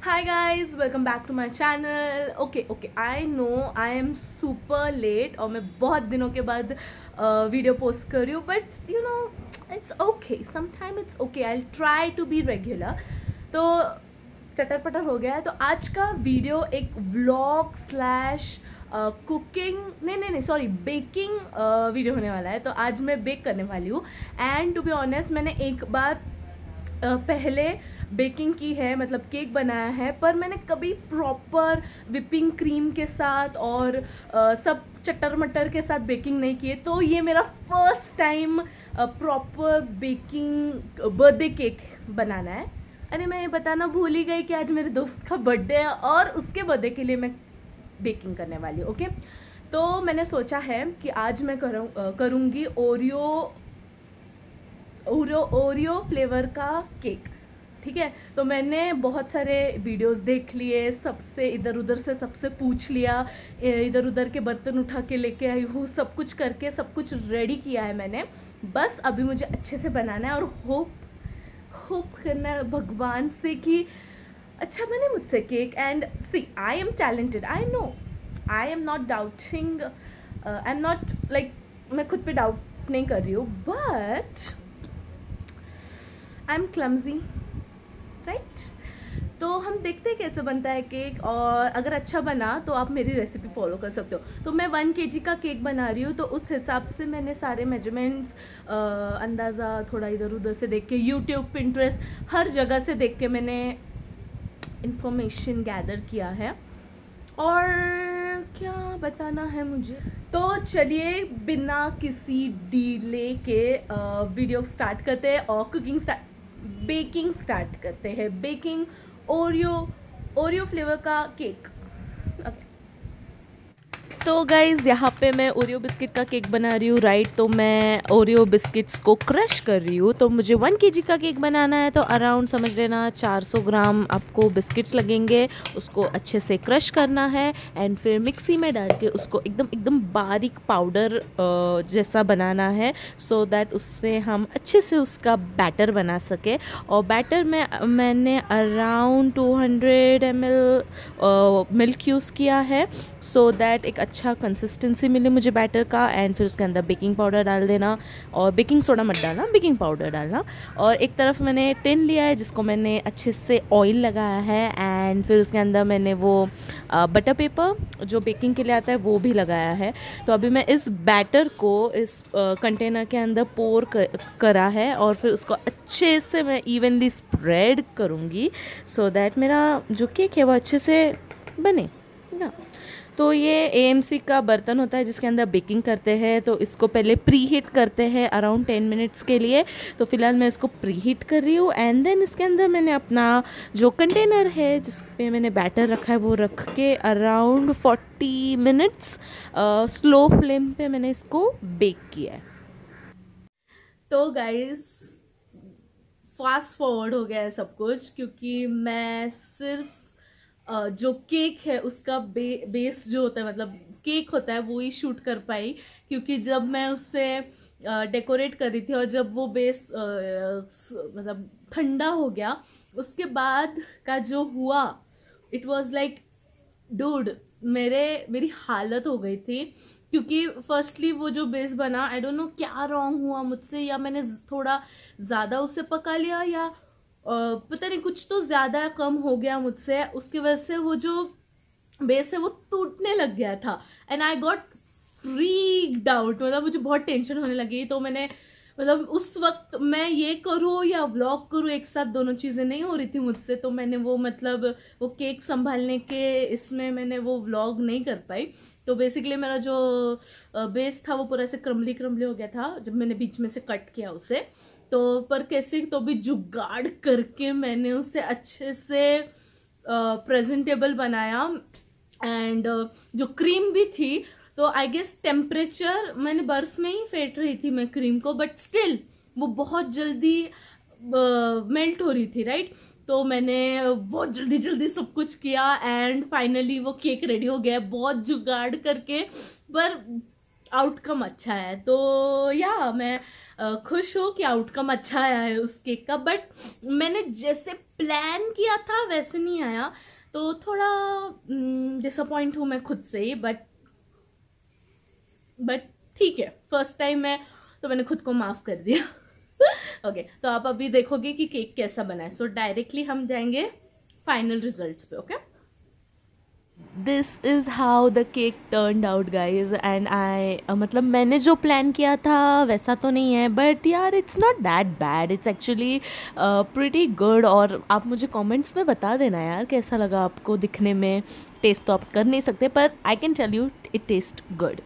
Hi guys, welcome back to my channel. Okay, I know I am super late और मैं बहुत दिनों के बाद वीडियो पोस्ट कर रही हूँ, but you know it's okay. Sometimes it's okay. I'll try to be regular. तो चटर पटर हो गया है. तो आज का वीडियो एक व्लॉग स्लैश कुकिंग नहीं सॉरी बेकिंग वीडियो होने वाला है. तो आज मैं बेक करने वाली हूँ एंड टू बी ऑनेस्ट मैंने एक बार पहले बेकिंग की है, मतलब केक बनाया है, पर मैंने कभी प्रॉपर विपिंग क्रीम के साथ और सब चटर मटर के साथ बेकिंग नहीं की है. तो ये मेरा first time proper baking birthday cake बनाना है. अरे मैं ये बताना भूल ही गई कि आज मेरे दोस्त का बर्थडे है और उसके बर्थडे के लिए मैं बेकिंग करने वाली हूँ. ओके, तो मैंने सोचा है कि आज मैं करूँगी ओरियो फ्लेवर का केक. ठीक है, तो मैंने बहुत सारे वीडियोस देख लिए, सबसे इधर उधर से सबसे पूछ लिया, इधर उधर के बर्तन उठा के लेके आई हूँ, सब कुछ करके सब कुछ रेडी किया है मैंने. बस अभी मुझे अच्छे से बनाना है और होप करना है भगवान से कि अच्छा बने मुझसे cake. And see, I am talented, I know, I am not doubting, I am not like, मैं खुद पे डाउट नहीं कर रही हूँ, but I am clumsy, right. तो हम देखते हैं कैसे बनता है केक, और अगर अच्छा बना तो आप मेरी रेसिपी फॉलो कर सकते हो. तो मैं 1 kg का केक बना रही हूँ, तो उस हिसाब से मैंने सारे मेजरमेंट्स अंदाज़ा थोड़ा इधर उधर से देख के, यूट्यूब, पिंटरेस्ट, हर जगह से देख के मैंने इंफॉर्मेशन गैदर किया है. और क्या बताना है मुझे, तो चलिए बिना किसी डिले के वीडियो स्टार्ट करते हैं और बेकिंग स्टार्ट करते हैं. बेकिंग ओरियो फ्लेवर का केक. तो गाइज़ यहाँ पे मैं ओरियो बिस्किट का केक बना रही हूँ, राइट. तो मैं ओरियो बिस्किट्स को क्रश कर रही हूँ. तो मुझे 1 kg का केक बनाना है, तो अराउंड समझ लेना 400 ग्राम आपको बिस्किट्स लगेंगे. उसको अच्छे से क्रश करना है एंड फिर मिक्सी में डाल के उसको एकदम बारीक पाउडर जैसा बनाना है, सो दैट उससे हम अच्छे से उसका बैटर बना सके. और बैटर में मैंने अराउंड 200 ml मिल्क यूज़ किया है, सो दैट एक अच्छा कंसिस्टेंसी मिले मुझे बैटर का. एंड फिर उसके अंदर बेकिंग पाउडर डाल देना, और बेकिंग सोडा मत डालना, बेकिंग पाउडर डालना. और एक तरफ मैंने टिन लिया है जिसको मैंने अच्छे से ऑयल लगाया है, एंड फिर उसके अंदर मैंने वो बटर पेपर जो बेकिंग के लिए आता है वो भी लगाया है. तो अभी मैं इस बैटर को इस कंटेनर के अंदर पोर करा है, और फिर उसको अच्छे से मैं इवनली स्प्रेड करूँगी, सो दैट मेरा जो केक है वो अच्छे से बने ना. तो ये AMC का बर्तन होता है जिसके अंदर बेकिंग करते हैं. तो इसको पहले प्री हीट करते हैं अराउंड 10 मिनट्स के लिए. तो फिलहाल मैं इसको प्री हीट कर रही हूँ, एंड देन इसके अंदर मैंने अपना जो कंटेनर है जिस पे मैंने बैटर रखा है वो रख के अराउंड 40 मिनट्स स्लो फ्लेम पे मैंने इसको बेक किया है. तो गाइज फास्ट फॉरवर्ड हो गया है सब कुछ, क्योंकि मैं सिर्फ जो केक है उसका बेस जो होता है, मतलब केक होता है, वो ही शूट कर पाई. क्योंकि जब मैं उससे डेकोरेट कर रही थी और जब वो बेस मतलब ठंडा हो गया, उसके बाद का जो हुआ, इट वाज लाइक डूड, मेरी हालत हो गई थी. क्योंकि फर्स्टली वो जो बेस बना, आई डोंट नो क्या रॉन्ग हुआ मुझसे, या मैंने थोड़ा ज्यादा उसे पका लिया, या पता नहीं, कुछ तो ज्यादा कम हो गया मुझसे. उसकी वजह से वो जो बेस है वो टूटने लग गया था, and I got freaked out. मतलब मुझे बहुत टेंशन होने लगी. तो मैंने, मतलब उस वक्त मैं ये करूँ या व्लॉग करूँ, एक साथ दोनों चीजें नहीं हो रही थी मुझसे. तो मैंने वो, मतलब वो केक संभालने के इसमें मैंने वो व्लॉग नहीं कर पाई. तो बेसिकली मेरा जो बेस था वो पूरा ऐसे क्रम्बली हो गया था जब मैंने बीच में से कट किया उसे. तो पर कैसे तो भी जुगाड़ करके मैंने उसे अच्छे से प्रेजेंटेबल बनाया. एंड जो क्रीम भी थी, तो आई गेस टेम्परेचर, मैंने बर्फ में ही फेंट रही थी मैं क्रीम को, बट स्टिल वो बहुत जल्दी मेल्ट हो रही थी, राइट. तो मैंने बहुत जल्दी सब कुछ किया, एंड फाइनली वो केक रेडी हो गया बहुत जुगाड़ करके, पर आउटकम अच्छा है. तो या मैं खुश हूँ कि आउटकम अच्छा आया है उस केक का, बट मैंने जैसे प्लान किया था वैसे नहीं आया, तो थोड़ा डिसअपॉइंट हूँ मैं खुद से ही, बट ठीक है, फर्स्ट टाइम है तो मैंने खुद को माफ कर दिया। ओके तो आप अभी देखोगे कि केक कैसा बना है, सो डायरेक्टली हम जाएंगे फाइनल रिजल्ट्स पे। Okay, this is how the cake turned out guys, and I मतलब मैंने जो प्लान किया था वैसा तो नहीं है, बट यार it's not that bad, it's actually pretty good. और आप मुझे कमेंट्स में बता देना यार कैसा लगा आपको दिखने में। टेस्ट तो आप कर नहीं सकते, पर I can tell you it taste good.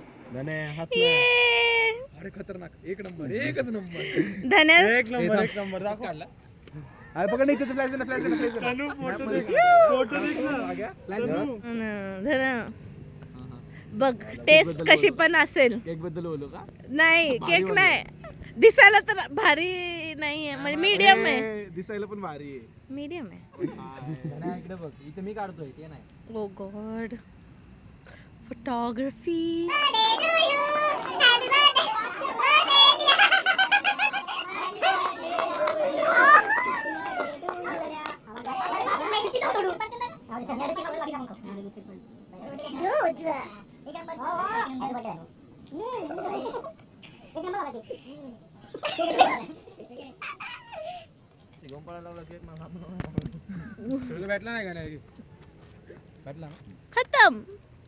अरे खतरनाक, एक नंबर, एकच नंबर, धन्य एक नंबर, एक नंबर दाखव. अरे पकड नाही, तिथे फ्लॅश दे, तनु फोटो देख, फोटो देख ना, धन्य बघ टेस्ट कशी पण असेल. केक बद्दल बोलू का? नाही केक नाही, दिसायला तर भारी नाहीये, म्हणजे मीडियम आहे. दिसायला पण भारी आहे, मीडियम आहे. इकडे बघ, इथे मी काढतोय ते नाही. Oh God, photography. भेटला नाही का? नाही भेटला खत्म.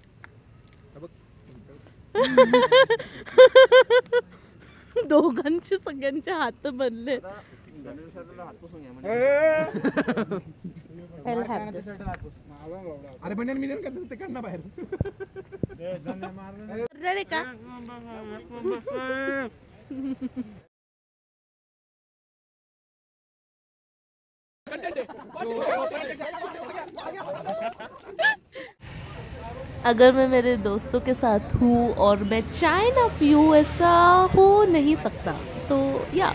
दोघांचे सगळ्यांचे हात बनले. अरे पण मी नाही ते काढ ना बाहेर. का अगर मैं मेरे दोस्तों के साथ हूँ और मैं चाय ना पीऊँ, ऐसा हो नहीं सकता, तो या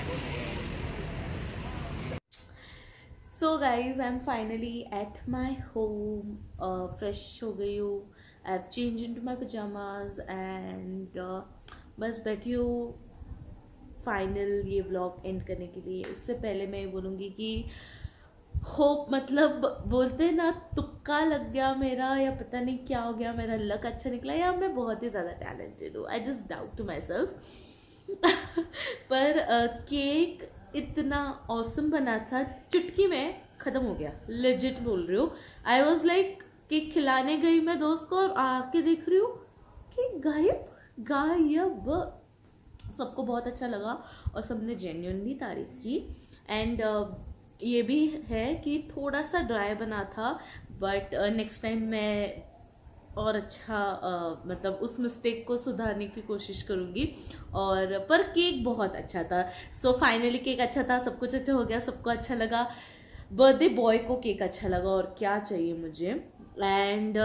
so guys I am finally at my home, fresh हो गई हूँ, I have change into my pyjamas and बस बैठी हूँ फाइनल ये व्लॉग एंड करने के लिए। उससे पहले मैं ये बोलूँगी कि होप, मतलब बोलते हैं ना तुक्का लग गया मेरा, या पता नहीं क्या हो गया, मेरा लक अच्छा निकला, या मैं बहुत ही ज़्यादा टैलेंटेड हूँ, I just doubt to myself. पर केक इतना ऑसम बना था, चुटकी में ख़त्म हो गया, लेजिट बोल रही हूँ। आई वॉज लाइक केक खिलाने गई मैं दोस्त को और आके देख रही हूँ कि गायब। सबको बहुत अच्छा लगा और सबने जेन्युइनली तारीफ की। एंड ये भी है कि थोड़ा सा ड्राई बना था, बट नेक्स्ट टाइम मैं और अच्छा मतलब उस मिस्टेक को सुधारने की कोशिश करूँगी। और पर केक बहुत अच्छा था। सो फाइनली केक अच्छा था, सब कुछ अच्छा हो गया, सबको अच्छा लगा, बर्थडे बॉय को केक अच्छा लगा, और क्या चाहिए मुझे। एंड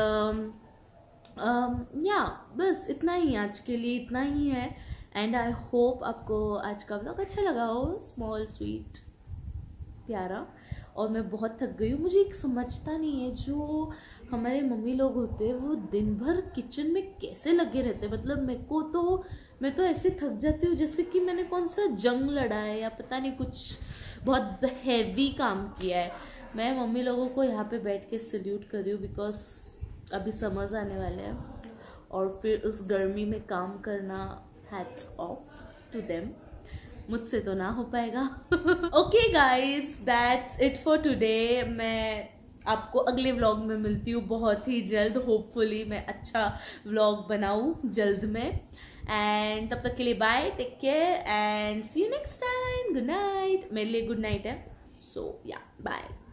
या बस इतना ही आज के लिए, इतना ही है। एंड आई होप आपको आज का व्लॉग अच्छा लगा हो, स्मॉल स्वीट प्यारा। और मैं बहुत थक गई हूँ, मुझे एक समझता नहीं है, जो हमारे मम्मी लोग होते हैं वो दिन भर किचन में कैसे लगे रहते हैं। मतलब मैं तो ऐसे थक जाती हूँ जैसे कि मैंने कौन सा जंग लड़ा है या पता नहीं कुछ बहुत हैवी काम किया है। मैं मम्मी लोगों को यहाँ पे बैठ के सल्यूट कर रही हूँ, बिकॉज अभी समर्स आने वाले हैं और फिर उस गर्मी में काम करना, हैट्स ऑफ टू देम। मुझसे तो ना हो पाएगा। Okay guys, that's it for today. मैं आपको अगले व्लॉग में मिलती हूँ बहुत ही जल्द। होपफुली मैं अच्छा व्लॉग बनाऊँ जल्द में। एंड तब तक के लिए bye, take care and see you next time. Good night. मेरे लिए गुड नाइट है, सो या बाय।